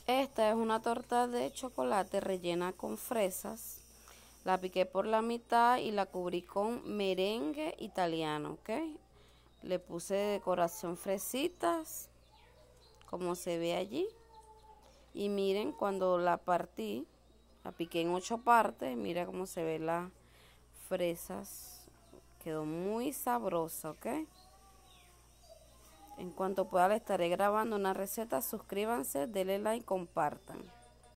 Esta es una torta de chocolate rellena con fresas. La piqué por la mitad y la cubrí con merengue italiano, ¿ok? Le puse de decoración fresitas, como se ve allí. Y miren, cuando la partí, la piqué en 8 partes. Mira cómo se ve las fresas. Quedó muy sabrosa, ¿ok? En cuanto pueda le estaré grabando una receta. Suscríbanse, denle like, compartan.